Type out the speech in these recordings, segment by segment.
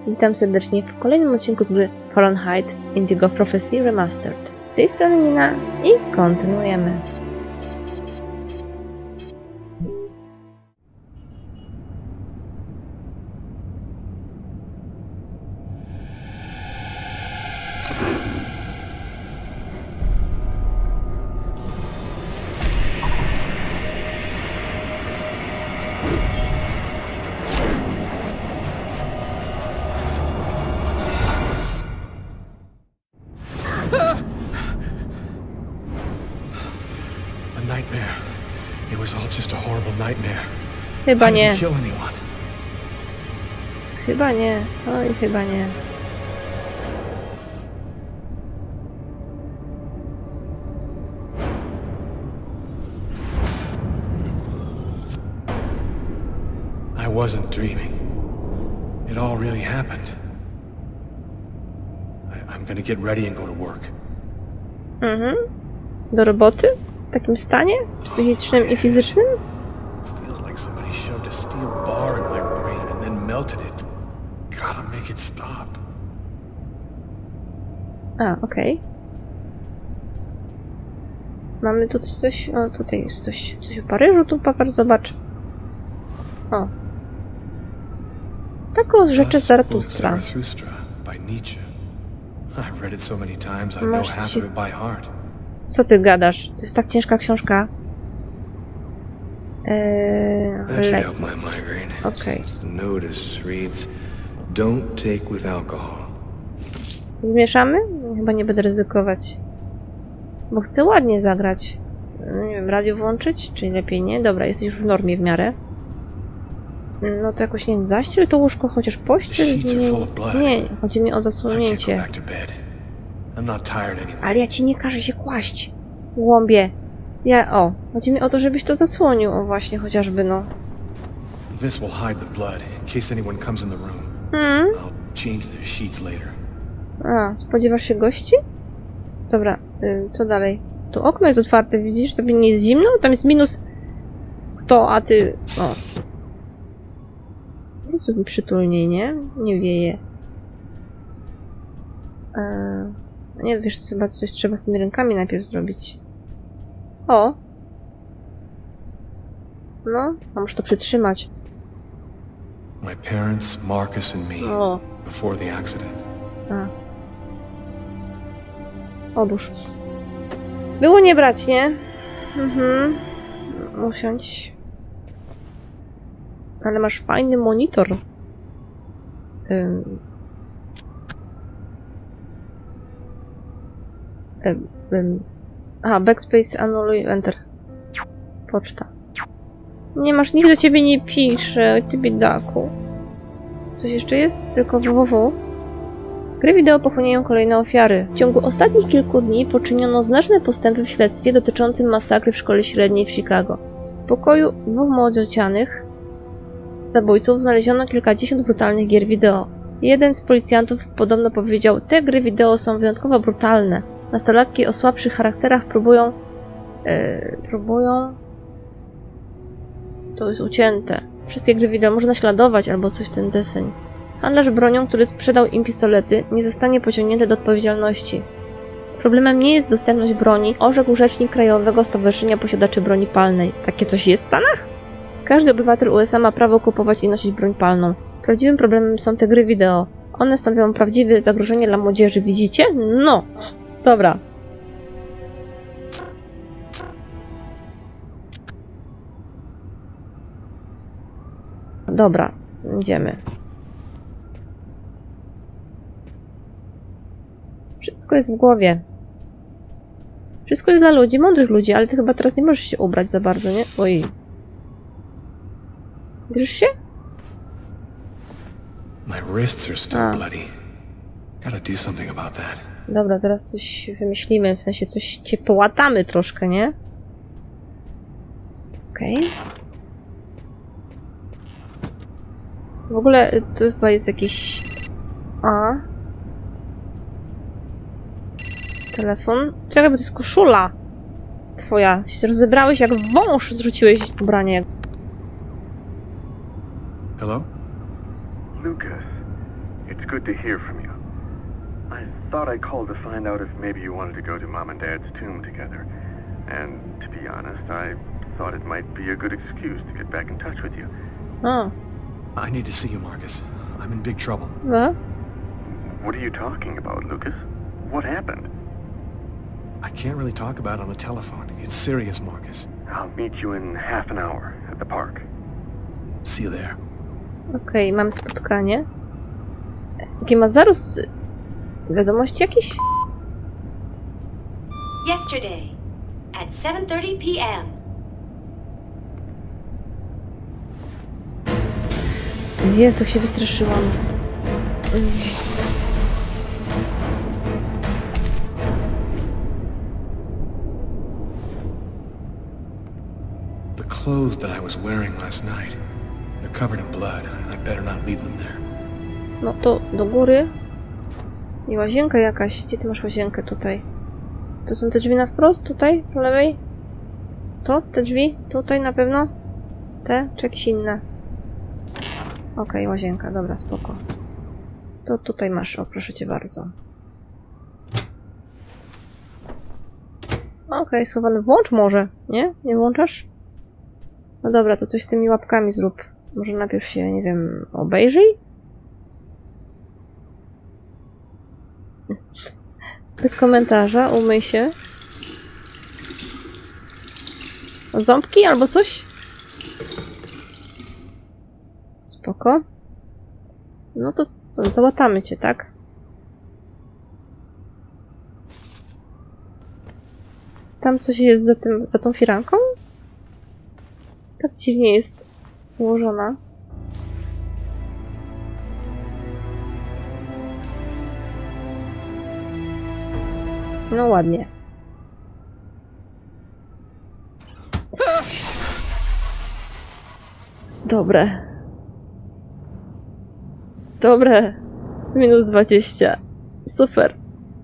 Witam serdecznie w kolejnym odcinku z gry Fahrenheit Indigo Prophecy Remastered. Z tej strony Nina i kontynuujemy. Nightmare. It was all just a horrible nightmare. Chyba I nie. didn't kill anyone. Chyba nie. Oj, chyba nie. I wasn't dreaming. It all really happened. I'm gonna get ready and go to work. Do roboty? W takim stanie? Psychicznym i fizycznym? Feels like somebody shoved a steel bar in my brain and then melted it. Gotta make it stop. A, okej. Mamy tu coś... O, tutaj jest coś o Paryżu. Tu Papar, zobacz. O. Tak o rzeczy Zaratustra. Zarathustra by Nietzsche. I've read it so many times I know half of it by heart. Co ty gadasz? To jest tak ciężka książka. That should help my migraine. Okay. Notice reads, don't take with alcohol. Zmieszamy? Chyba nie będę ryzykować. Bo chcę ładnie zagrać. Nie wiem, radio włączyć? Czy lepiej nie? Dobra, jesteś już w normie w miarę. No to jakoś nie wiem, zaściel to łóżko, chociaż pościel. Nie, chodzi mi o zasłonięcie. Ale ja ci nie każę się kłaść. Łąbie. Chodzi mi o to, żebyś to zasłonił. O właśnie, chociażby, no. This will hide the blood in case anyone comes in the room. I'll change the sheets later. A, spodziewasz się gości? Dobra, co dalej? Tu okno jest otwarte, widzisz? Tobie nie jest zimno? Tam jest minus 100, a ty... O. Jest tu przytulniej, nie? Nie wieje. Nie, wiesz, chyba coś trzeba z tymi rękami najpierw zrobić. O! No, a muszę to przytrzymać. My parents, Marcus and me, before the accident. A. Odłóż. Było nie brać, nie? Usiądź. Ale masz fajny monitor. Aha, backspace, anuluj, enter. Poczta. Nie masz, nikt do ciebie nie pisze, ty biedaku. Coś jeszcze jest? Tylko www. Gry wideo pochłaniają kolejne ofiary. W ciągu ostatnich kilku dni poczyniono znaczne postępy w śledztwie dotyczącym masakry w szkole średniej w Chicago. W pokoju dwóch młodocianych zabójców znaleziono kilkadziesiąt brutalnych gier wideo. Jeden z policjantów podobno powiedział: te gry wideo są wyjątkowo brutalne. Nastolatki o słabszych charakterach próbują... To jest ucięte. Wszystkie gry wideo można naśladować albo coś ten deseń. Handlarz bronią, który sprzedał im pistolety, nie zostanie pociągnięty do odpowiedzialności. Problemem nie jest dostępność broni, orzekł rzecznik Krajowego Stowarzyszenia Posiadaczy Broni Palnej. Takie coś jest w Stanach? Każdy obywatel USA ma prawo kupować i nosić broń palną. Prawdziwym problemem są te gry wideo. One stanowią prawdziwe zagrożenie dla młodzieży, widzicie? No! Dobra. Dobra, idziemy. Wszystko jest w głowie. Wszystko jest dla ludzi, mądrych ludzi, ale ty chyba teraz nie możesz się ubrać za bardzo, nie? Oj. Bierzesz się? My wrists are still bloody. Gotta do something about that. Dobra, zaraz coś wymyślimy, w sensie coś cię połatamy troszkę, nie? Okej. W ogóle tu chyba jest jakiś... Telefon. Czekaj, bo to jest koszula twoja. Się rozebrałeś jak wąż, zrzuciłeś ubranie. Hello? Lucas, It's good to hear from you. I thought I called to find out if maybe you wanted to go to Mom and Dad's tomb together. And to be honest, I thought it might be a good excuse to get back in touch with you. O, I need to see you, Marcus. I'm in big trouble. no? What are you talking about, Lucas? What happened? I can't really talk about it on the telephone. It's serious, Marcus. I'll meet you in half an hour at the park. See you there. Okej, mamy spotkanie. Jaki ma zaraz wiadomości jakieś? Yesterday at 7:30 p.m. Jezu, jak się wystraszyłam. The clothes that I was wearing last night, they're covered in blood. I better not leave them there. No to do góry. I łazienka jakaś. Gdzie ty masz łazienkę tutaj? To są te drzwi na wprost? Tutaj? Po lewej? To? Te drzwi? Tutaj na pewno? Te? Czy jakieś inne? Okej, łazienka. Dobra, spoko. To tutaj masz. O, proszę cię bardzo. Okej, schowany. Włącz może. Nie? Nie włączasz? No dobra, to coś z tymi łapkami zrób. Może najpierw się, nie wiem, obejrzyj? Bez komentarza, umyj się. O, ząbki albo coś? Spoko. No to co, załatamy cię, tak? Tam coś jest za tą firanką? Tak dziwnie jest ułożona. No ładnie. Dobre. Dobre. Minus 20. Super.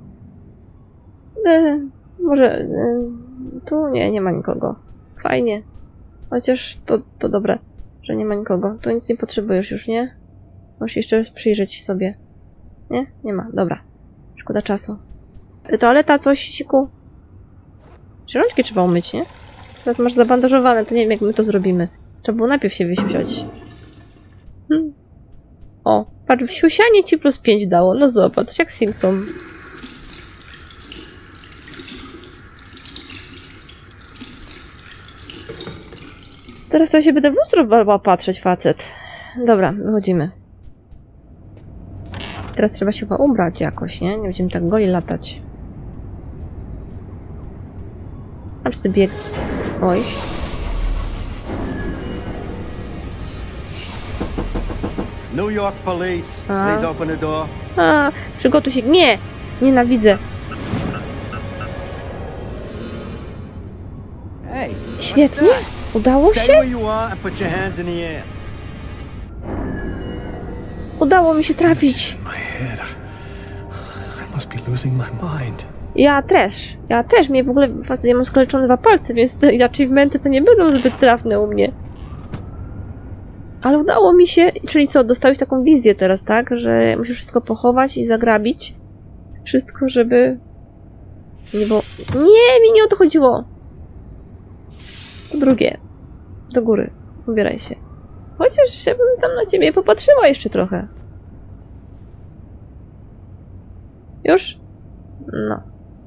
Może... tu nie ma nikogo. Fajnie. Chociaż to dobre, że nie ma nikogo. Tu nic nie potrzebujesz już, nie? Możesz jeszcze raz przyjrzeć sobie. Nie? Nie ma. Dobra. Szkoda czasu. Toaleta, coś, siku. Rączki trzeba umyć, nie? Teraz masz zabandażowane, to nie wiem jak my to zrobimy. Trzeba było najpierw się wysiusiać. O, patrz, wsiusianie ci plus 5 dało. No zobacz, jak Simpson. Teraz to się będę w lustro patrzeć, facet. Dobra, wychodzimy. Teraz trzeba się chyba ubrać jakoś, nie? Nie będziemy tak goli latać. A czy ty bieg... Oj. New York Police, please open the door. A, przygotuj się. Nie! Nienawidzę. Hey, Świetnie. Udało stay się? where you are and put your hands in the air. Udało mi się trafić. In my head. I must be losing my mind. Ja też. Mnie w ogóle... Ja mam skaleczone 2 palce, więc te achievementy to nie będą zbyt trafne u mnie. Ale udało mi się... Czyli co, dostałeś taką wizję teraz, tak? Że musisz wszystko pochować i zagrabić. Wszystko, żeby... Nie, bo... Nie, mi nie o to chodziło. Po drugie. Do góry. Ubieraj się. Chociaż żebym tam na ciebie popatrzyła jeszcze trochę. Już? No.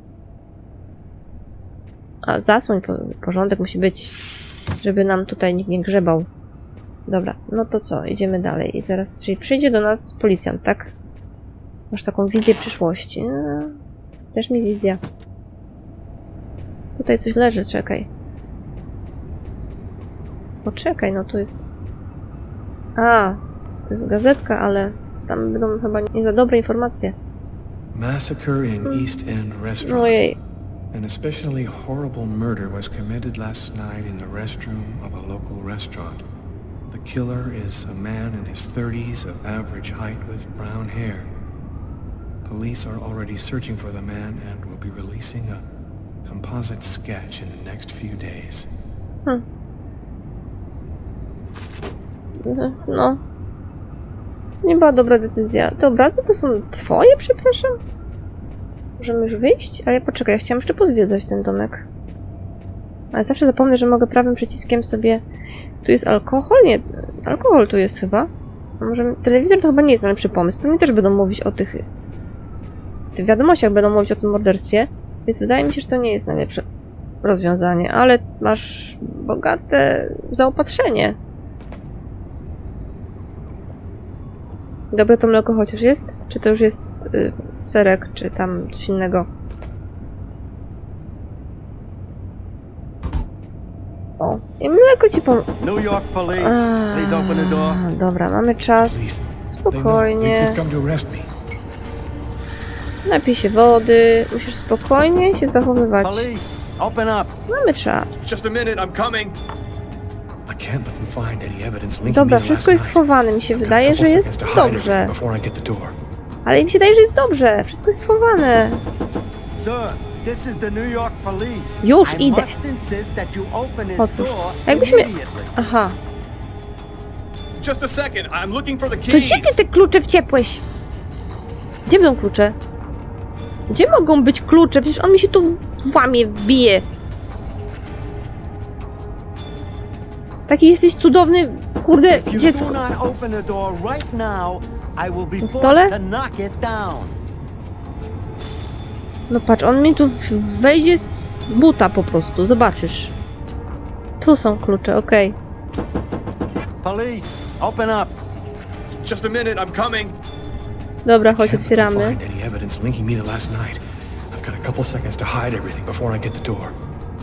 A zasłoń, porządek musi być, żeby nam tutaj nikt nie grzebał. Dobra, no to co? Idziemy dalej. I teraz, czyli przyjdzie do nas policjant, tak? Masz taką wizję przyszłości. No, też mi wizja. Tutaj coś leży, czekaj. Poczekaj, no tu jest... A, to jest gazetka, ale tam będą chyba nie za dobre informacje. Massacre in East End restaurant. Ojej. An especially horrible murder was committed last night in the restroom of a local restaurant. The killer is a man in his 30s of average height with brown hair. Police are already searching for the man and will be releasing a composite sketch in the next few days. No. Nie była dobra decyzja. Te obrazy to są twoje, przepraszam? Możemy już wyjść? Ale poczekaj, ja chciałam jeszcze pozwiedzać ten domek. Ale zawsze zapomnę, że mogę prawym przyciskiem sobie... Tu jest alkohol? Nie, alkohol tu jest chyba. A może telewizor to chyba nie jest najlepszy pomysł. Pewnie też będą mówić o tych wiadomościach będą mówić o tym morderstwie. Więc wydaje mi się, że to nie jest najlepsze rozwiązanie. Ale masz bogate zaopatrzenie. Dobre to mleko chociaż jest? Czy to już jest serek, czy tam coś innego? O, i mleko ci New York police, please open the door. Dobra, mamy czas. Spokojnie. Napij się wody. Musisz spokojnie się zachowywać. Police, open up. Mamy czas. Just a minute, I'm coming. I can't let them find any evidence linking Dobra, me to wszystko last jest night. schowane. Mi się wydaje, że jest dobrze. Before I get the door. Ale mi się wydaje, że jest dobrze. Wszystko jest schowane. Sir, this is the New York police. Już I idę. must insist that you open his Otwórz. door Jakbyśmy... immediately. Aha. Just a second, I'm looking for the To gdzie ty te klucze wciepłeś? Gdzie będą klucze? Gdzie mogą być klucze? Przecież on mi się tu włamie, wbije. Taki jesteś cudowny, kurde, If you dziecko. do not open the door right now, I will be Na stole? forced to knock it down. No patrz, on mi tu wejdzie z buta po prostu, zobaczysz. Tu są klucze, okej. Police, open up. Just a minute, I'm coming. Dobra, chodź, Can't let them otwieramy. find any evidence linking me to last night. I've got a couple seconds to hide everything before I get the door.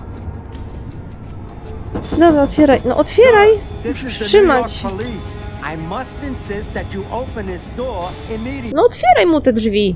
Dobra, otwieraj. No otwieraj! This is the New York Trzymać. police. I must insist that you open his door immediately. No otwieraj mu te drzwi.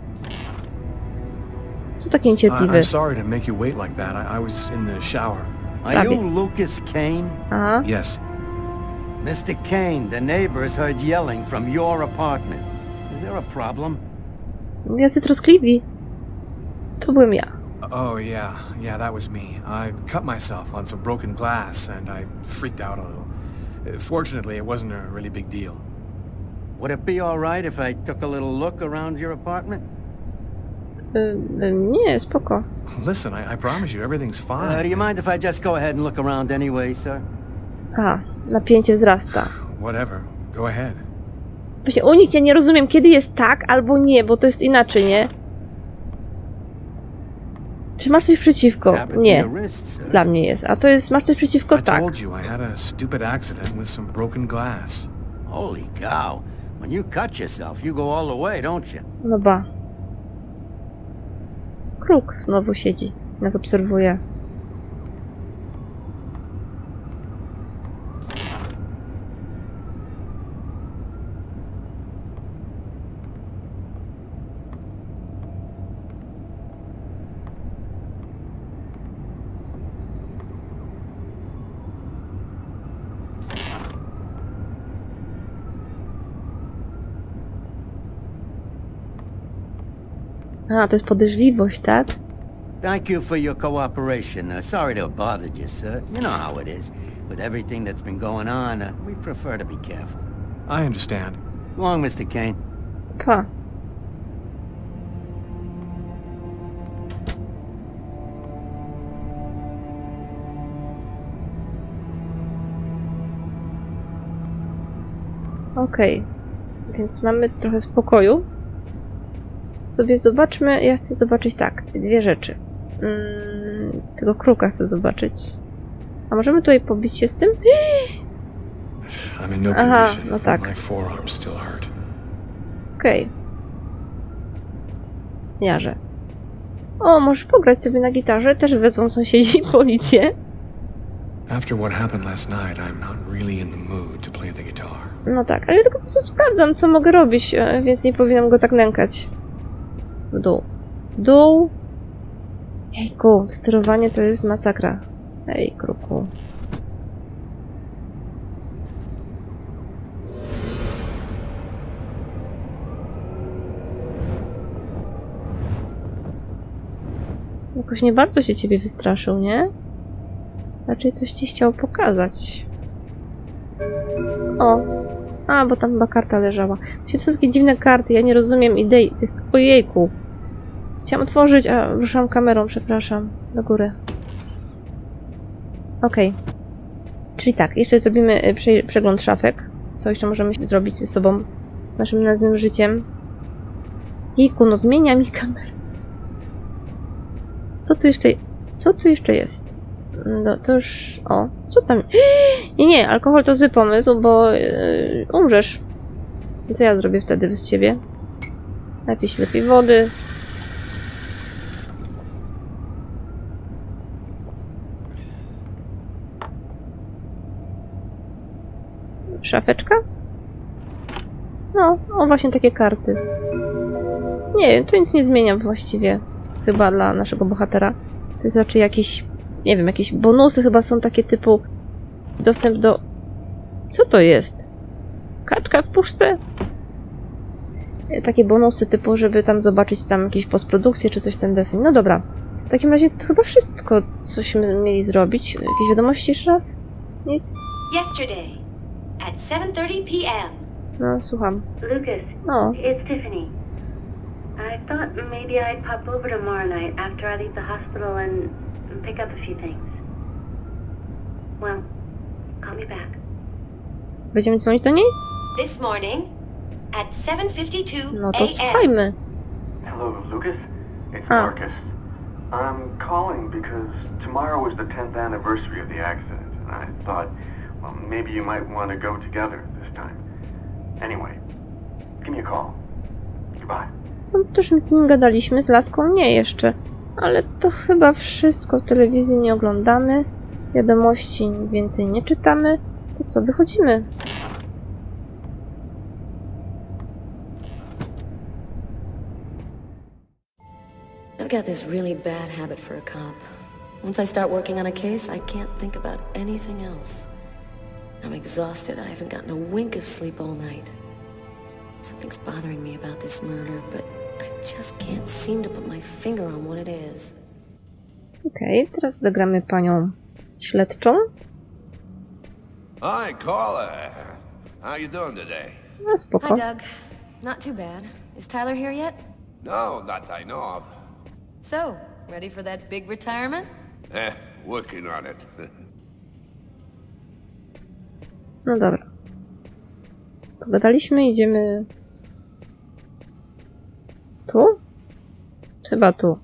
Co taki niecierpliwy? I'm sorry to make you wait like that. I was in the shower. Are you Prawie. Lucas Kane? Aha. Yes. Mr. Kane, the neighbors heard yelling from your apartment. Is there a problem? Jacy troskliwi. To byłem ja. Oh, yeah, that was me. I cut myself on some broken glass, and I freaked out a little. Fortunately, it wasn't a really big deal. Would it be all right if I took a little look around your apartment? Nie, spoko. Listen, I promise you, everything's fine. Do you mind if I just go ahead and look around anyway, sir? Aha, napięcie wzrasta. Whatever. Go ahead. Właśnie u nich ja nie rozumiem, kiedy jest tak albo nie, bo to jest inaczej, nie? Czy masz coś przeciwko? Happened to Nie. your wrist, sir. Dla mnie jest. A to jest, masz coś przeciwko? I Tak. told you I had a stupid accident with some broken glass. Holy cow. When you cut yourself, you go all the way, don't you? No ba. Kruk znowu siedzi. Nas obserwuje. A, to jest podejrzliwość, tak? Thank you for your cooperation. Sorry to have bothered you, sir. You know how it is. With everything that's been going on, we prefer to be careful. I understand. Go on, Mr. Kane. Pa. Okej. Więc mamy trochę spokoju. Sobie zobaczmy, ja chcę zobaczyć tak, dwie rzeczy. Tego kruka chcę zobaczyć. A możemy tutaj pobić się z tym? I'm in no Aha, condition. no tak. My forearms still hurt. Okej. Jarze. O, możesz pograć sobie na gitarze, też wezwą sąsiedzi policję. After what happened last night, I'm not really in the mood to play the guitar. No tak, ale ja tylko po prostu sprawdzam, co mogę robić, więc nie powinnam go tak nękać. W dół. W dół. Jejku, sterowanie to jest masakra. Ej, kruku. Jakoś nie bardzo się ciebie wystraszył, nie? Raczej coś ci chciał pokazać. O, A, bo tam chyba karta leżała. To są takie dziwne karty, ja nie rozumiem idei tych... Ojejku. Chciałam otworzyć, a ruszam kamerą, przepraszam. Do góry. Okej. Czyli tak, jeszcze zrobimy przegląd szafek. Co jeszcze możemy zrobić ze sobą, naszym nowym życiem. Jejku, no zmienia mi kamerę. Co tu jeszcze jest? No to już... O, co tam? Nie, alkohol to zły pomysł, bo umrzesz. I co ja zrobię wtedy bez ciebie? Lepiej wody. Szafeczka? No, o właśnie takie karty. Nie wiem, to nic nie zmienia właściwie. Chyba dla naszego bohatera. To jest raczej jakiś, nie wiem, jakieś bonusy chyba są takie typu dostęp do... Co to jest? Kaczka w puszce? Takie bonusy typu, żeby tam zobaczyć tam jakieś postprodukcje czy coś ten deseń. No dobra. W takim razie to chyba wszystko, cośmy mieli zrobić. Jakieś wiadomości jeszcze raz? Nic? Yesterday, at 7:30 p.m. No, słucham. Lucas, O, it's Tiffany. I thought maybe I'd pop over tomorrow night after I leave the hospital and pick up a few things. Well, call me back. będziemy dzwonić do niej? This morning, at 7:52 No to a.m. słuchajmy. Hello, Lucas. It's Ah. Marcus. I'm calling because tomorrow was the 10th anniversary of the accident, and I thought, well, maybe you might want to go together this time. Anyway, give me a call. Goodbye. No też z nim gadaliśmy, z laską nie jeszcze. Ale to chyba wszystko. Telewizji nie oglądamy. Wiadomości więcej nie czytamy. To co, wychodzimy? I've got this really bad habit for a cop. Once I start working on a case, I can't think about anything else. I'm exhausted. I haven't gotten a wink of sleep all night. Something's bothering me about this murder, but I just can't seem to put my finger on what it is. Okej, teraz zagramy panią śledczą. Hi, Carla. How you doing today? No Hi, spoko. Doug. Not too bad. Is Tyler here yet? No, not that I know of. So, ready for that big retirement? Working on it. No dobra. Pogadaliśmy, idziemy... Tu? Chyba tu.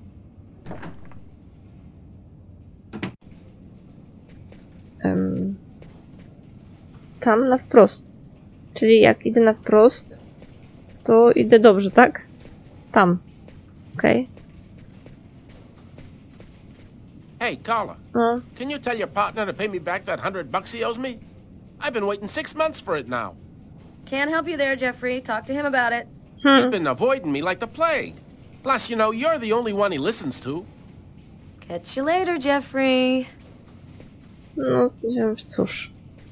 Tam na wprost. Czyli jak idę na wprost, to idę dobrze, tak? Tam. Okej. Hey, Carla, No. can you tell your partner to pay me back that $100 he owes me? I've been waiting 6 months for it now. Can't help you there, Jeffrey. Talk to him about it. He's been avoiding me like the plague. Plus, you know, you're the only one he listens to. Catch you later, Jeffrey. No, cóż.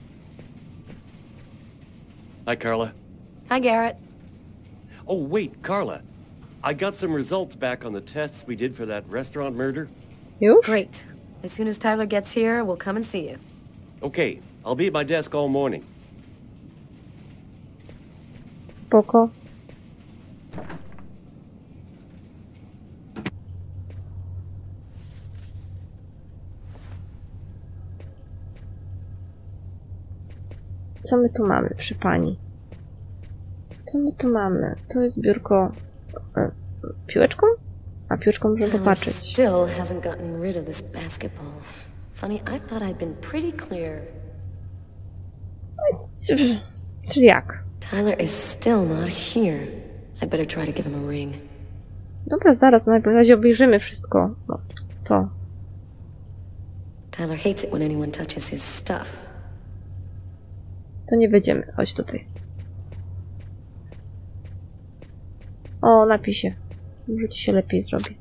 Hi, Carla. Hi, Garrett. Oh, wait, Carla. I got some results back on the tests we did for that restaurant murder. Już? Great. As soon as Tyler gets here, we'll come and see you. Okay, I'll be at my desk all morning. Spoko. Co my tu mamy przy pani? Co my tu mamy? To jest biurko... piłeczką? A piłeczką możemy Tyler popatrzeć. still hasn't gotten rid of this basketball. Funny, I thought I'd been pretty clear. Czyli jak? Tyler is still not here. I'd better try to give him a ring. Dobra, zaraz, no najpierw razie obejrzymy wszystko. No, to. Tyler hates it when anyone touches his stuff. To nie będziemy. Chodź tutaj. O, napisie. Może ci się lepiej zrobi.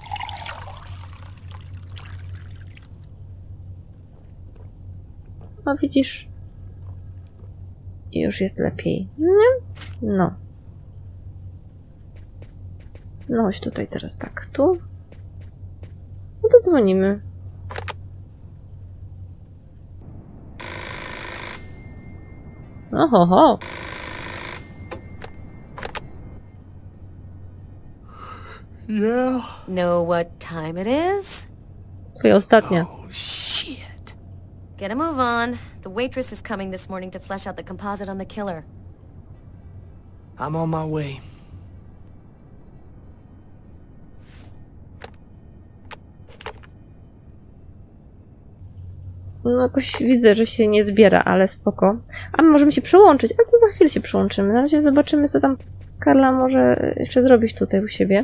O, widzisz? I już jest lepiej. Nie? No. No chodź tutaj teraz tak. Tu. No to dzwonimy. Ohoho. Yeah? Know what time it is? Twoja ostatnia. Oh, shit. Get a move on. The waitress is coming this morning to flesh out the composite on the killer. I'm on my way. No jakoś widzę, że się nie zbiera, ale spoko. A my możemy się przyłączyć, ale to za chwilę się przyłączymy. Na razie zobaczymy, co tam Carla może jeszcze zrobić tutaj u siebie.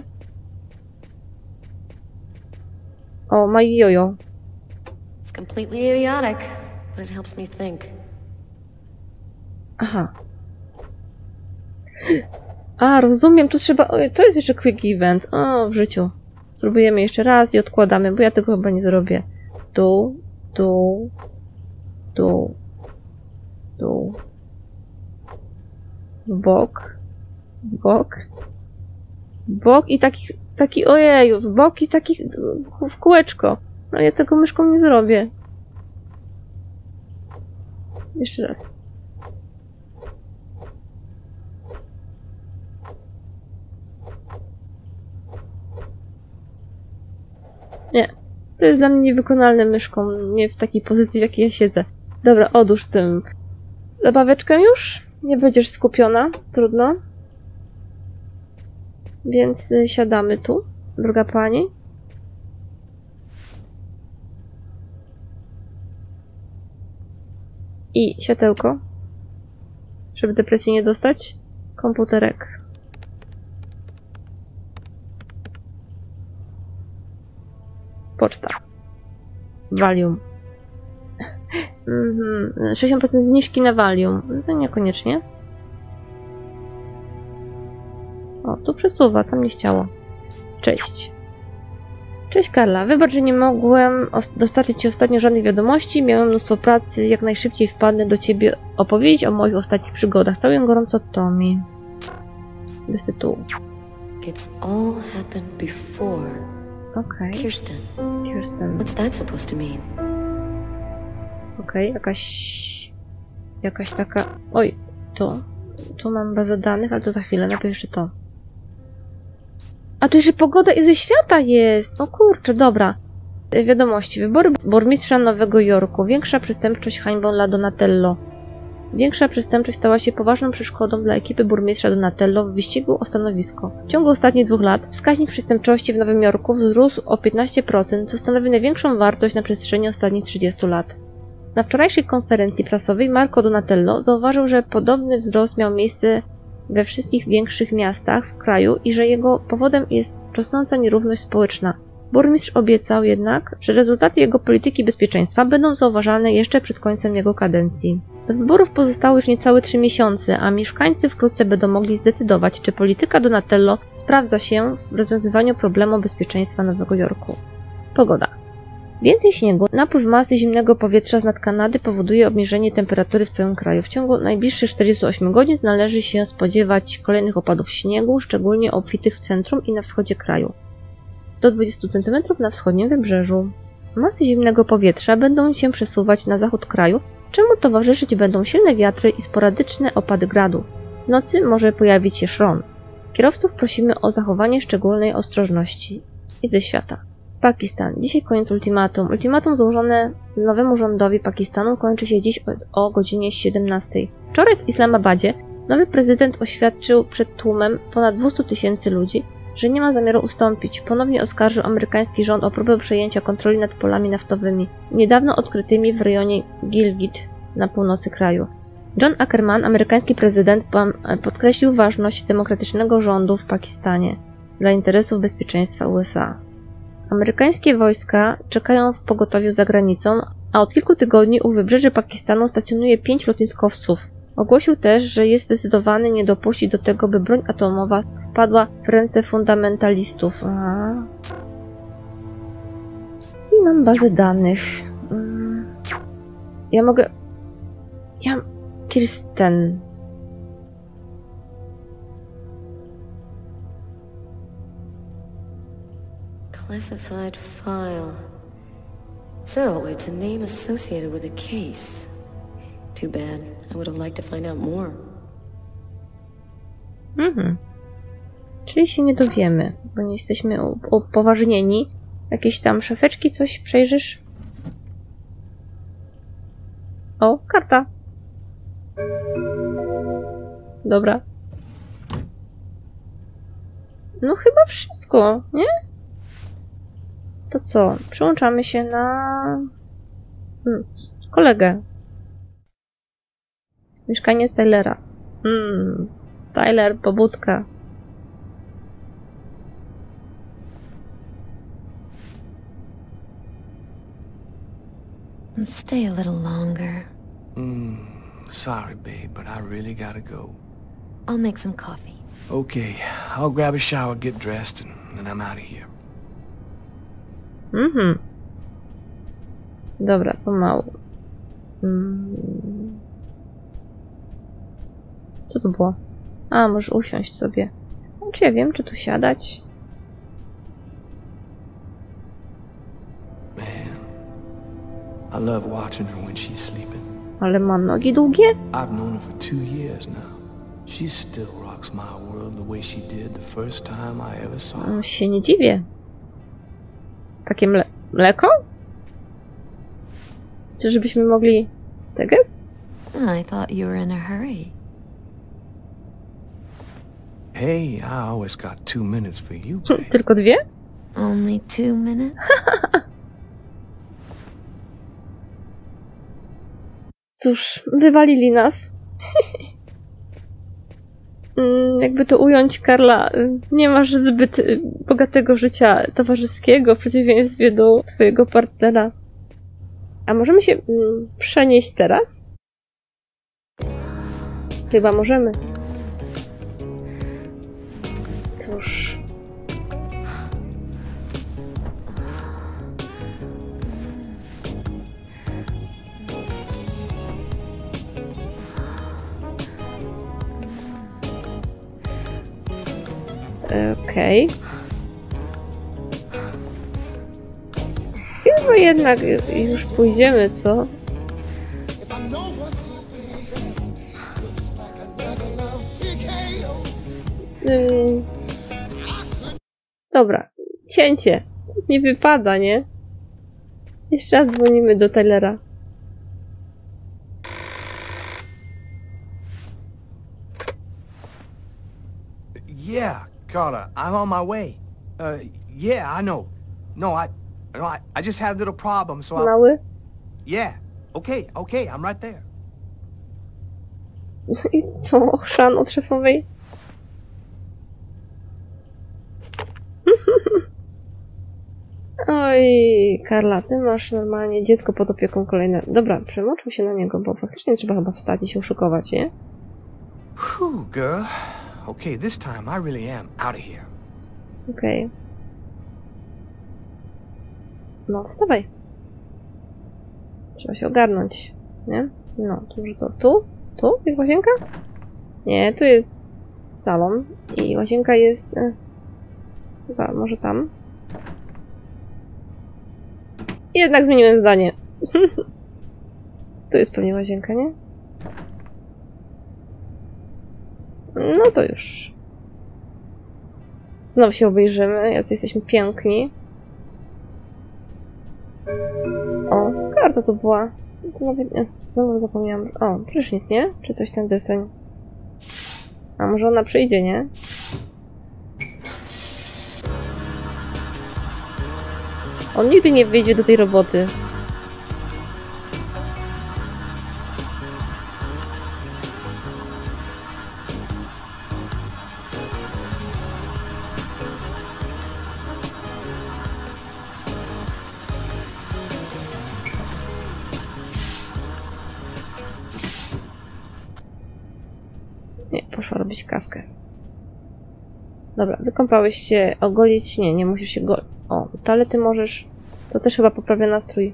O, ma jojo. It's completely idiotic, but it helps me think. Aha. A, rozumiem, tu trzeba... O, to jest jeszcze quick event. O, w życiu. Spróbujemy jeszcze raz i odkładamy, bo ja tego chyba nie zrobię. Dół, dół, dół, dół. W bok, w bok, w bok i taki, ojeju, w bok i taki w kółeczko. No ja tego myszką nie zrobię. Jeszcze raz. Nie. To jest dla mnie niewykonalne myszką. Nie w takiej pozycji, w jakiej ja siedzę. Dobra, odłóż tym zabaweczkę już. Nie będziesz skupiona. Trudno. Więc siadamy tu. Droga pani. I światełko. Żeby depresji nie dostać. Komputerek. Poczta. Valium. 60% zniżki na Valium. No to niekoniecznie. O, tu przesuwa, tam nie chciało. Cześć. Cześć Carla, wybacz, że nie mogłem dostarczyć ci ostatnio żadnych wiadomości. Miałem mnóstwo pracy, jak najszybciej wpadnę do ciebie opowiedzieć o moich ostatnich przygodach. Całuję gorąco, Tommy. Bez tytułu. It's all happened before. Okej. Kirsten. Kirsten. What's that supposed to mean? Okej, jakaś taka... Oj, tu mam bazę danych, ale to za chwilę, najpierw jeszcze to. A tu jeszcze pogoda i ze świata jest! O kurczę, dobra. Wiadomości. Wybory burmistrza Nowego Jorku. Większa przestępczość hańbą dla Donatello. Większa przestępczość stała się poważną przeszkodą dla ekipy burmistrza Donatello w wyścigu o stanowisko. W ciągu ostatnich 2 lat wskaźnik przestępczości w Nowym Jorku wzrósł o 15%, co stanowi największą wartość na przestrzeni ostatnich 30 lat. Na wczorajszej konferencji prasowej Marco Donatello zauważył, że podobny wzrost miał miejsce we wszystkich większych miastach w kraju i że jego powodem jest rosnąca nierówność społeczna. Burmistrz obiecał jednak, że rezultaty jego polityki bezpieczeństwa będą zauważalne jeszcze przed końcem jego kadencji. Do wyborów pozostało już niecałe 3 miesiące, a mieszkańcy wkrótce będą mogli zdecydować, czy polityka Donatello sprawdza się w rozwiązywaniu problemu bezpieczeństwa Nowego Jorku. Pogoda. Więcej śniegu, napływ masy zimnego powietrza z nad Kanady powoduje obniżenie temperatury w całym kraju. W ciągu najbliższych 48 godzin należy się spodziewać kolejnych opadów śniegu, szczególnie obfitych w centrum i na wschodzie kraju. Do 20 cm na wschodnim wybrzeżu. Masy zimnego powietrza będą się przesuwać na zachód kraju, czemu towarzyszyć będą silne wiatry i sporadyczne opady gradu. W nocy może pojawić się szron. Kierowców prosimy o zachowanie szczególnej ostrożności. I ze świata. Pakistan. Dzisiaj koniec ultimatum. Ultimatum złożone nowemu rządowi Pakistanu kończy się dziś o godzinie 17. Wczoraj w Islamabadzie nowy prezydent oświadczył przed tłumem ponad 200 000 ludzi, że nie ma zamiaru ustąpić. Ponownie oskarżył amerykański rząd o próbę przejęcia kontroli nad polami naftowymi, niedawno odkrytymi w rejonie Gilgit na północy kraju. John Ackerman, amerykański prezydent, podkreślił ważność demokratycznego rządu w Pakistanie dla interesów bezpieczeństwa USA. Amerykańskie wojska czekają w pogotowiu za granicą, a od kilku tygodni u wybrzeży Pakistanu stacjonuje 5 lotniskowców. Ogłosił też, że jest zdecydowany nie dopuścić do tego, by broń atomowa wpadła w ręce fundamentalistów. I mam bazę danych. Kirsten. Classified file. So, it's a name associated with a case. Too bad. I would have liked to find out more. Czyli się nie dowiemy, bo nie jesteśmy upoważnieni. Jakieś tam szafeczki, coś przejrzysz? O, karta. Dobra. No chyba wszystko, nie? To co? Przyłączamy się na... kolegę. Mieszkanie Tylera. Tyler, pobudka. Stay a little longer. Sorry, babe, but I really gotta go. I'll make some coffee. Okay, I'll grab a shower, get dressed, and then I'm out of here. Dobra, pomału. Co to było? A, możesz usiąść sobie. Czy ja wiem, czy tu siadać? Man, I love watching her when she's sleeping. Ale ma nogi długie? I've known her for 2 years now. She still rocks my world the way she did the first time I ever saw her. Się nie dziwię. Takie mleko? Czy żebyśmy mogli... Teges? I thought you were in a hurry. Hey, I always got 2 minutes for you, babe. Tylko 2? Only 2 minutes? Cóż, wywalili nas. Jakby to ująć, Karla, nie masz zbyt bogatego życia towarzyskiego w przeciwieństwie do twojego partnera. A możemy się przenieść teraz? Chyba możemy. Cóż... Okej. Chyba jednak już pójdziemy, co? Dobra, cięcie. Nie wypada, nie? Jeszcze raz dzwonimy do Tylera. Yeah, Carla, I'm on my way. Yeah, I know. No, I just had a little problem, so Mały? Yeah, okay, I'm right there. I co? Chrzan od szefowej? Oj, Karla, ty masz normalnie dziecko pod opieką kolejne. Dobra, przemoczmy się na niego, bo faktycznie trzeba chyba wstać i się uszykować, nie? Whew, girl. Okay, this time I really am out of here. Okej. No, wstawaj. Trzeba się ogarnąć, nie? No, to może co? Tu? Tu jest łazienka? Nie, tu jest salon i łazienka jest... chyba może tam. Jednak zmieniłem zdanie. Tu jest pewnie łazienka, nie? No to już. Znowu się obejrzymy, jacy jesteśmy piękni. O, karta tu była. To nawet nie, znowu zapomniałam. O, prysznic, nie? Czy coś ten deseń. A może ona przyjdzie, nie? On nigdy nie wyjdzie do tej roboty. Nie, poszła robić kawkę. Dobra, wykąpałeś się, ogolić? Nie, nie musisz się golić. O, toalety możesz. To też chyba poprawia nastrój.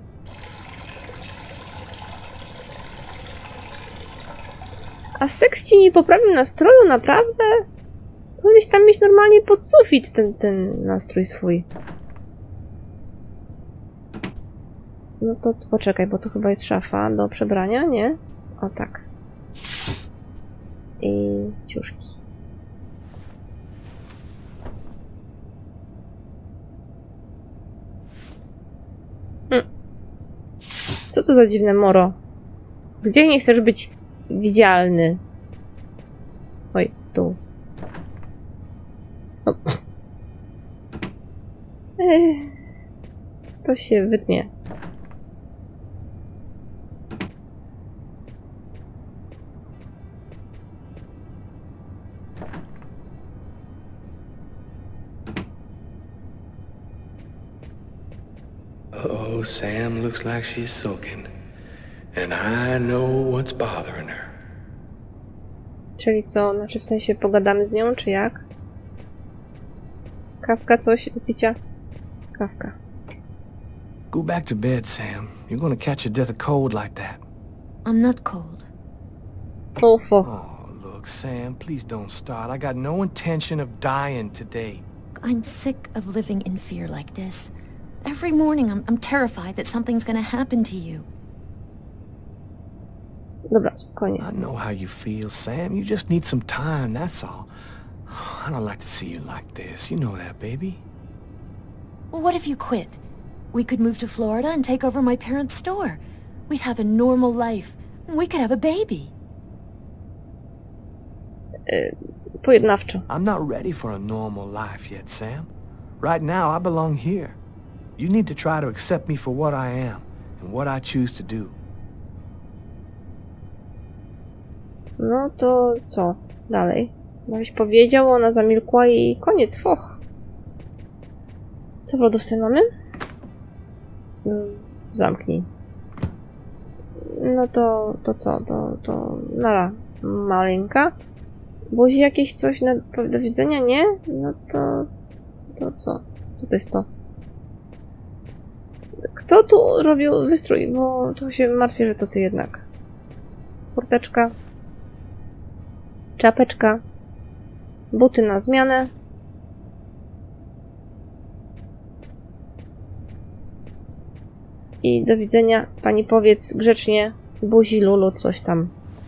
A seks ci nie poprawił nastroju, naprawdę? Powinieneś tam mieć normalnie pod sufit ten nastrój swój. No to poczekaj, bo to chyba jest szafa do przebrania, nie? O tak. I ciuszki. Co to za dziwne moro? Gdzie nie chcesz być widzialny? Oj, tu. O. To się wytnie. Uh-oh, Sam looks like she's sulking. And I know what's bothering her. Czyli co? Znaczy w sensie pogadamy z nią, czy jak? Kawka, coś do picia? Kawka. Go back to bed, Sam. You're gonna catch a death of cold like that. I'm not cold. Ufo. Oh, look, Sam, please don't start. I got no intention of dying today. I'm sick of living in fear like this. Every morning I'm terrified that something's gonna happen to you. Dobra, spokojnie. I know how you feel, Sam. You just need some time, that's all. I don't like to see you like this. You know that, baby. Well, what if you quit? We could move to Florida and take over my parents' store. We'd have a normal life. And we could have a baby. Pojednawczo. I'm not ready for a normal life yet, Sam. Right now, I belong here. You need to try to accept me for what I am and what I choose to do. No to co? Dalej. Byś powiedział, ona zamilkła i koniec, foch. Co w lodówce mamy? Zamknij. No to co? To nara maleńka. Buzi jakieś coś do widzenia? Nie? No to co? Co to jest to? Kto tu robił wystrój? Bo to się martwię, że to ty jednak. Kurteczka. Czapeczka. Buty na zmianę. I do widzenia. Pani powiedz grzecznie. Buzi, Lulu, coś tam.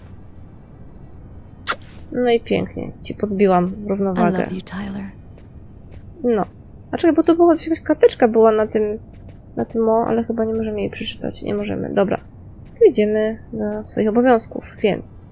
No i pięknie. Ci podbiłam równowagę. I love you, Tyler. No. A czekaj, bo to była jakaś karteczka była na tym ale chyba nie możemy jej przeczytać. Nie możemy. Dobra. To idziemy do swoich obowiązków, więc...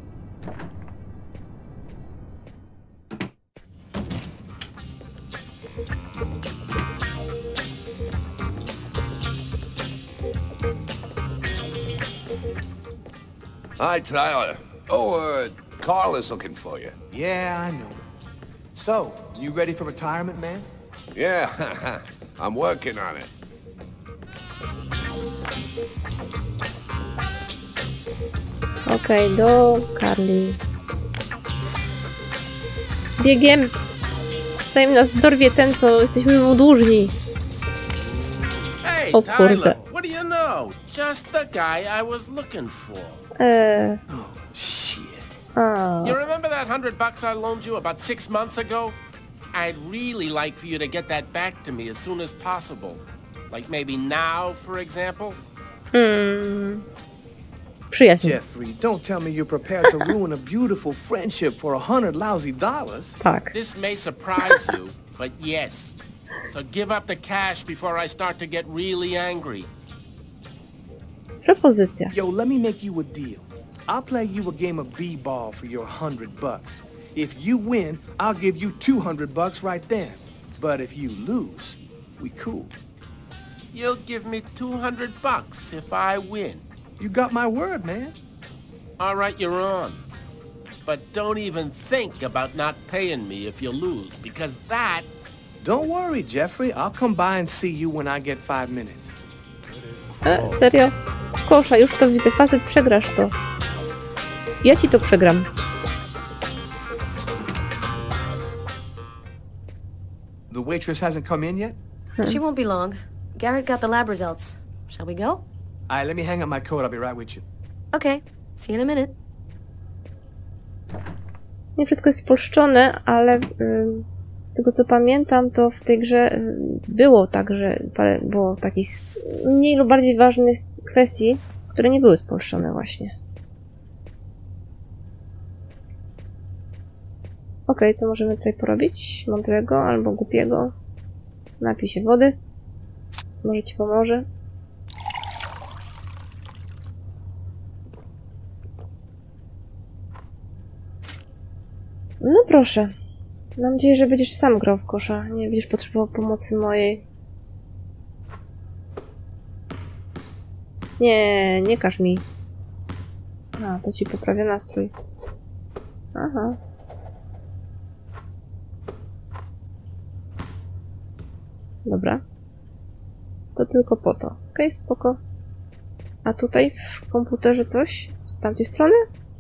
Hi, Tyler. Carl is looking for you. Yeah, I know. So, you ready for retirement, man? Yeah, I'm working on it. Okej, do Carly. Biegiem! Zanim nas dorwie ten, co jesteśmy mu dłużni. Hey, O kurde. Tyler, what do you know? Just the guy I was looking for. Oh, shit. You remember that $100 I loaned you about 6 months ago? I'd really like for you to get that back to me as soon as possible. Like maybe now, for example? Przyjaźń. Jeffrey, don't tell me you're prepared to ruin a beautiful friendship for $100 lousy. Tak. This may surprise you, but yes. So give up the cash before I start to get really angry. Propozycja. Yo, let me make you a deal. I'll play you a game of b-ball for your $100. If you win, I'll give you $200 right then. But if you lose, we cool. You'll give me $200 if I win. You got my word, man. All right, you're on. But don't even think about not paying me if you lose, because that... Don't worry, Jeffrey. I'll come by and see you when I get 5 minutes. Serio? Kosza, już to widzę. Facet, przegrasz to. Ja ci to przegram. The waitress hasn't come in yet? She won't be long. Garrett got the lab results. Shall we go? Alright, let me hang up my coat. I'll be right with you. Okay. See you in a minute. Nie wszystko jest spolszczone, ale tego co pamiętam, to w tej grze było tak, że było takich mniej lub bardziej ważnych kwestii, które nie były spolszczone właśnie. Okej, co możemy tutaj porobić? Mądrego albo głupiego? Napij się wody. Może ci pomoże. No proszę. Mam nadzieję, że będziesz sam grał w kosza. Nie będziesz potrzebował pomocy mojej. Nie, nie każ mi. A, to ci poprawia nastrój. Aha. Dobra. To tylko po to. Okej, spoko. A tutaj w komputerze coś? Z tamtej strony?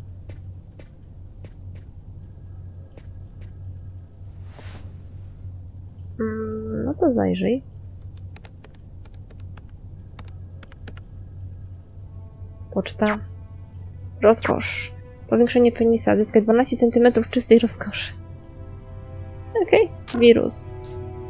No to zajrzyj. Poczta. Rozkosz. Powiększenie penisa. Zyskaj 12 cm czystej rozkoszy. Okej. Wirus.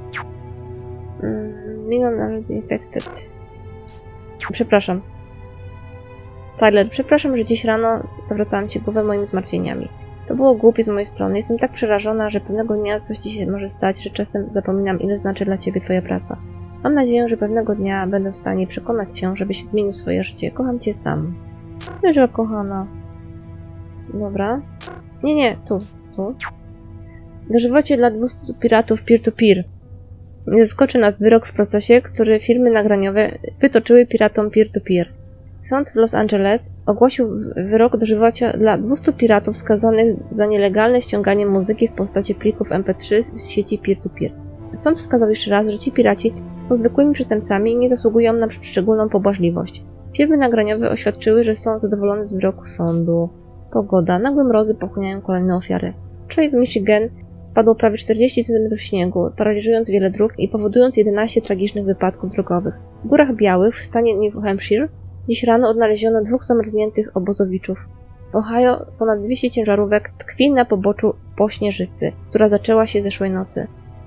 Million infected. Przepraszam. Tyler, przepraszam, że dziś rano zawracałam ci głowę moimi zmartwieniami. To było głupie z mojej strony. Jestem tak przerażona, że pewnego dnia coś ci się może stać, że czasem zapominam, ile znaczy dla ciebie twoja praca. Mam nadzieję, że pewnego dnia będę w stanie przekonać cię, żebyś zmienił swoje życie. Kocham cię sam. Leża kochana. Dobra. Nie, tu. Dożywocie dla 200 piratów peer-to-peer. Nie zaskoczy nas wyrok w procesie, który firmy nagraniowe wytoczyły piratom peer-to-peer. Sąd w Los Angeles ogłosił wyrok dożywocia dla 200 piratów skazanych za nielegalne ściąganie muzyki w postaci plików MP3 z sieci peer-to-peer. Sąd wskazał jeszcze raz, że ci piraci są zwykłymi przestępcami i nie zasługują na szczególną pobłażliwość. Firmy nagraniowe oświadczyły, że są zadowolone z wyroku sądu. Pogoda. Nagłe mrozy pochłaniają kolejne ofiary. Wczoraj w Michigan spadło prawie 40 cm śniegu, paraliżując wiele dróg i powodując 11 tragicznych wypadków drogowych. W Górach Białych w stanie New Hampshire dziś rano odnaleziono 2 zamarzniętych obozowiczów. W Ohio ponad 200 ciężarówek tkwi na poboczu po śnieżycy, która zaczęła się zeszłej nocy.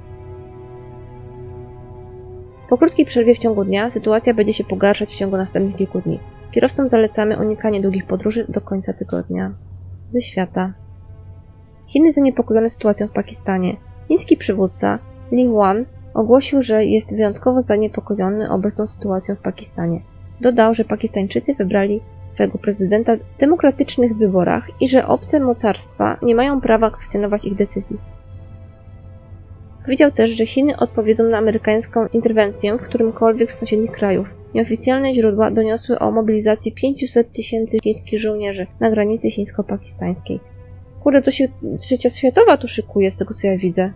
Po krótkiej przerwie w ciągu dnia sytuacja będzie się pogarszać w ciągu następnych kilku dni. Kierowcom zalecamy unikanie długich podróży do końca tygodnia. Ze świata. Chiny zaniepokojone sytuacją w Pakistanie. Chiński przywódca Li Huan ogłosił, że jest wyjątkowo zaniepokojony obecną sytuacją w Pakistanie. Dodał, że Pakistańczycy wybrali swego prezydenta w demokratycznych wyborach i że obce mocarstwa nie mają prawa kwestionować ich decyzji. Powiedział też, że Chiny odpowiedzą na amerykańską interwencję w którymkolwiek z sąsiednich krajów. Nieoficjalne źródła doniosły o mobilizacji 500 000 chińskich żołnierzy na granicy chińsko-pakistańskiej. Kurde, to się trzecia światowa tu szykuje, z tego co ja widzę.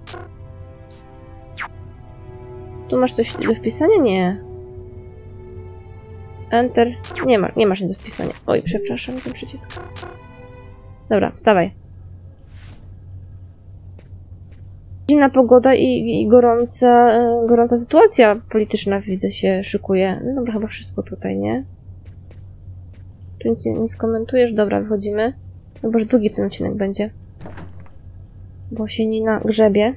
Tu masz coś do wpisania? Nie. Enter. Nie masz nic do wpisania. Oj, przepraszam, ten przycisk. Dobra, wstawaj. Zimna pogoda i gorąca sytuacja polityczna, widzę, się szykuje. No dobra, chyba wszystko tutaj, nie? Tu nic nie skomentujesz? Dobra, wychodzimy. No bo już długi ten odcinek będzie. Bo się Nina grzebie.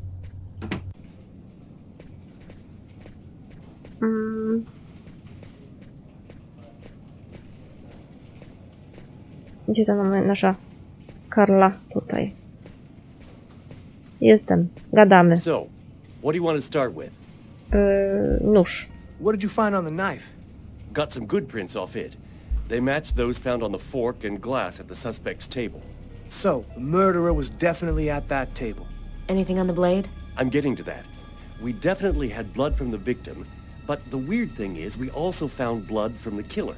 Gdzie tam mamy nasza Karla? Tutaj. Jestem. Gadamy. So, what do you want to start with? Nóż. What did you find on the knife? Got some good prints off it. They matched those found on the fork and glass at the suspect's table. So, the murderer was definitely at that table. Anything on the blade? I'm getting to that. We definitely had blood from the victim, but the weird thing is we also found blood from the killer.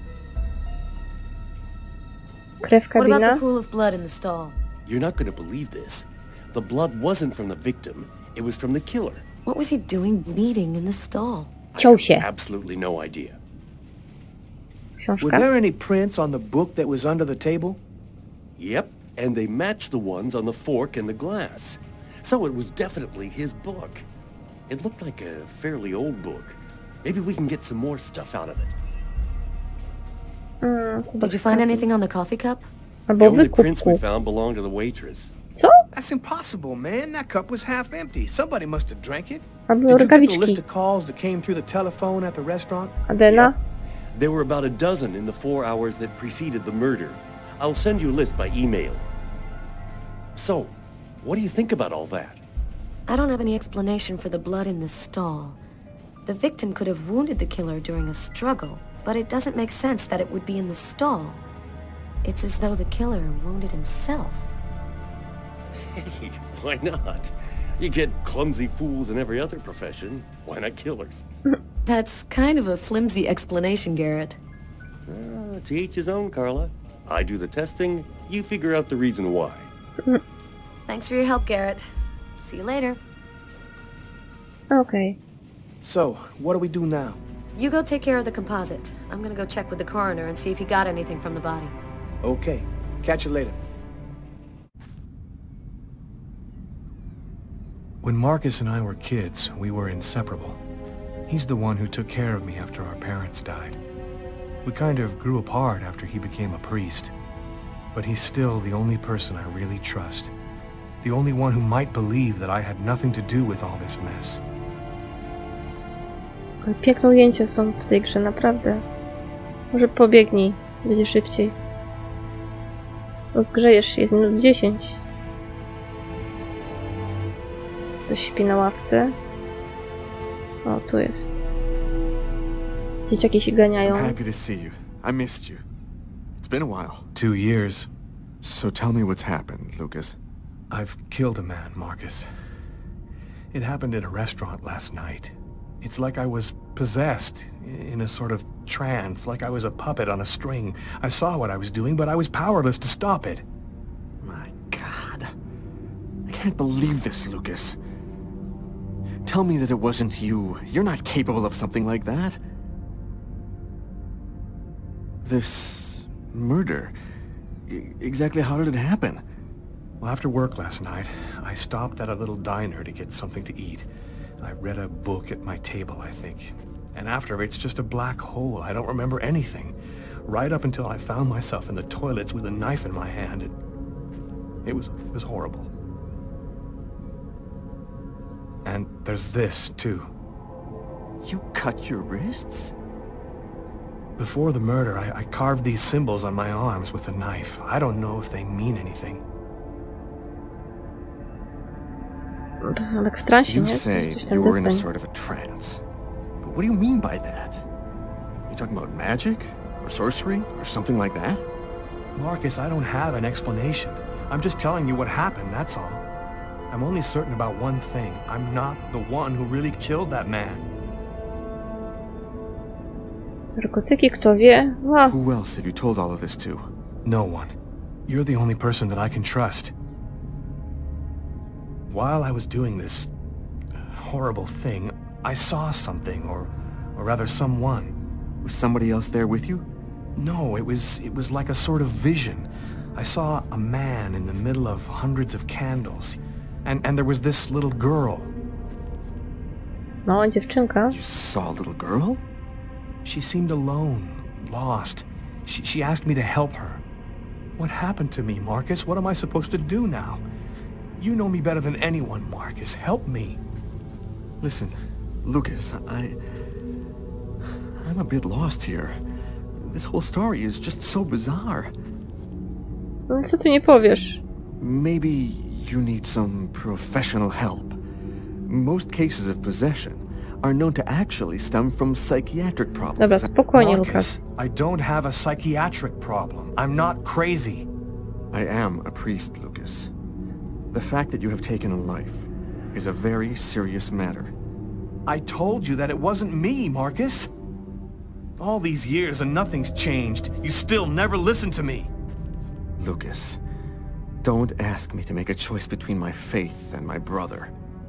Krew What about kabina. the pool of blood in the stall? You're not going to believe this. The blood wasn't from the victim, it was from the killer. What was he doing bleeding in the stall? Ciął się. Absolutely no idea. Were Książka. there any prints on the book that was under the table? Yep, and they matched the ones on the fork and the glass. So it was definitely his book. It looked like a fairly old book. Maybe we can get some more stuff out of it. Did you find anything on the coffee cup? The Albo only prints we wykupku. found belonged to the waitress. Co? That's impossible, man. That cup was half empty. Somebody must have drank it. Albo Did you get the list rękawiczki. of calls that came through the telephone at the restaurant? Adena. There were about a dozen in the 4 hours that preceded the murder. I'll send you a list by email. So, what do you think about all that? I don't have any explanation for the blood in the stall. The victim could have wounded the killer during a struggle, but it doesn't make sense that it would be in the stall. It's as though the killer wounded himself. Hey, why not? You get clumsy fools in every other profession. Why not killers? That's kind of a flimsy explanation, Garrett. To each his own, Carla. I do the testing, you figure out the reason why. Thanks for your help, Garrett. See you later. Okej. So, what do we do now? You go take care of the composite. I'm gonna go check with the coroner and see if he got anything from the body. Okay. Catch you later. When Marcus and I were kids, we were inseparable. He's the one who took care of me after our parents died. We kind of grew apart after he became a priest. But he's still the only person I really trust. The only one who might believe that I had nothing to do with all this mess. Piękne ujęcia są w tej grze, naprawdę. Może pobiegnij, będzie szybciej. Rozgrzejesz się, jest minut 10. Ktoś śpi na ławce. O, tu jest. Dzieciaki się ganiają. I'm happy to see you. I missed you. It's been a while. 2 years. So tell me what's happened, Lucas. I've killed a man, Marcus. It happened at a restaurant last night. It's like I was possessed, in a sort of trance, like I was a puppet on a string. I saw what I was doing, but I was powerless to stop it. My God. I can't believe this, Lucas. Tell me that it wasn't you. You're not capable of something like that. This murder, exactly how did it happen? Well, after work last night, I stopped at a little diner to get something to eat. I read a book at my table, I think. And after, it's just a black hole. I don't remember anything. Right up until I found myself in the toilets with a knife in my hand. It was horrible. And there's this, too. You cut your wrists? Before the murder, I carved these symbols on my arms with a knife. I don't know if they mean anything. Jak w transie, You nie? say Coś tam you were in a deseń. sort of a trance. But what do you mean by that? You talking about magic? Or sorcery? Or something like that? Marcus, I don't have an explanation. I'm just telling you what happened, that's all. I'm only certain about one thing. I'm not the one who really killed that man. Narkotyki, kto wie? Wow. Who else have you told all of this to? No one. You're the only person that I can trust. While I was doing this horrible thing, I saw something, or rather someone. Was somebody else there with you? No, it was like a sort of vision. I saw a man in the middle of hundreds of candles, and there was this little girl. Mała dziewczynka. You saw a little girl? She seemed alone, lost. She asked me to help her. What happened to me, Marcus? What am I supposed to do now? You know me better than anyone, Marcus. Help me. Listen, Lucas, I'm a bit lost here. This whole story is just so bizarre. No co tu nie powiesz? Maybe you need some professional help. Most cases of possession are known to actually stem from psychiatric problems. Dobra, spokojnie, Marcus, Lukas. I don't have a psychiatric problem. I'm not crazy. I am a priest, Lucas. The fact that you have taken a life is a very serious matter. I told you that it wasn't me, Marcus. All these years and nothing's changed. You still never listen to me. Lucas, don't ask me to make a choice between my faith and my brother.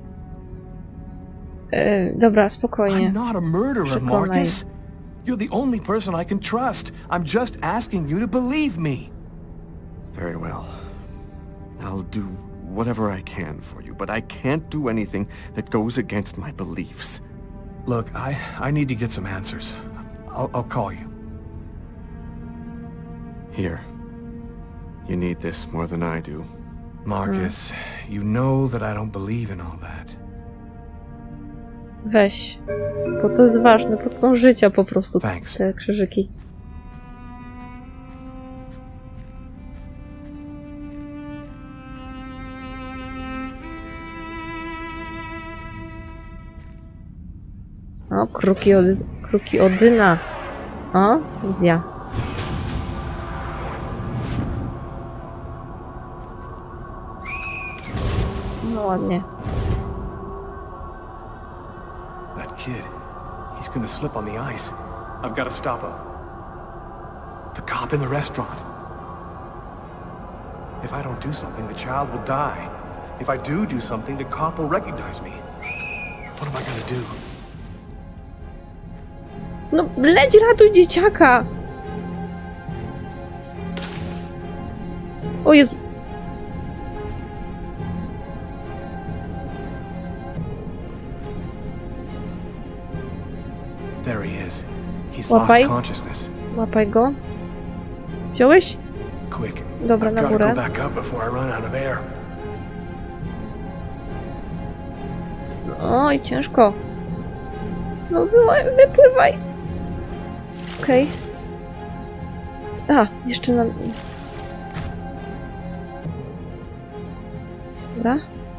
Dobra, spokojnie. I'm not a murderer, Przekonaj. Marcus. You're the only person I can trust. I'm just asking you to believe me. Very well. I'll do whatever I can for you, but I can't do anything that goes against my beliefs. Look, I need to get some answers. I'll call you. Here. You need this more than I do. Marcus, you know that I don't believe in all that. Weź. Bo to jest ważne, bo to są życia po prostu Thanks. te krzyżyki. O, kruki Odyna. O, wizja. No ładnie. That kid. He's gonna slip on the ice. I've got to stop him. The cop in the restaurant. If I don't do something, the child will die. If I do something, the cop will recognize me. What am I gonna do? No, leć, ratuj dzieciaka! O Jezu. There he is. He's Łapaj. lost consciousness. Łapaj go. Wziąłeś? Quick. Dobra, I've na got to górę. go back up before I run out of air. Oj, ciężko. No wypływaj. Okej. A, jeszcze na... Dobra.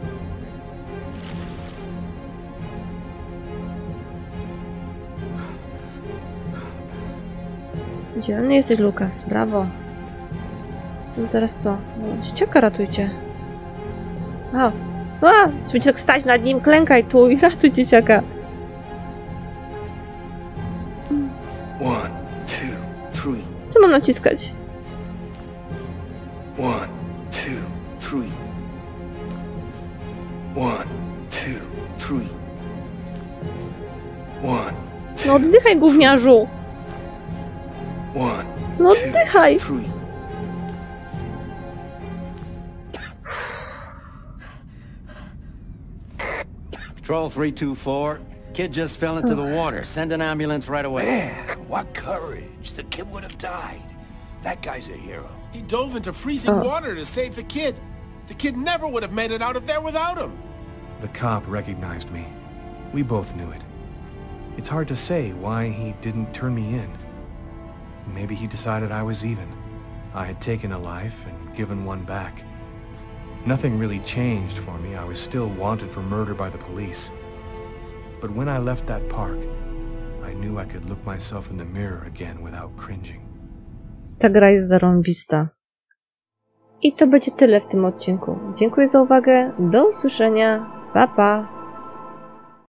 Dzielny jesteś, Lukas. Brawo. No teraz co? No, dzieciaka ratujcie. A! Będziecie tak stać nad nim, klękaj tu i ratuj dzieciaka. 1, 2, 3. Co mam naciskać? 1, 2, 3. 1, 2, 3. 1, 2. No oddychaj, gówniarzu! 1, No oddychaj! 3. Patrol 324. Kid just fell into the water. Send an ambulance right away. Man, what courage. The kid would have died. That guy's a hero. He dove into freezing water to save the kid. The kid never would have made it out of there without him. The cop recognized me. We both knew it. It's hard to say why he didn't turn me in. Maybe he decided I was even. I had taken a life and given one back. Nothing really changed for me. I was still wanted for murder by the police. But when I left that park, I knew I could look myself in the mirror again without cringing. Ta gra jest zarąbista. I to będzie tyle w tym odcinku. Dziękuję za uwagę. Do usłyszenia. Pa, pa.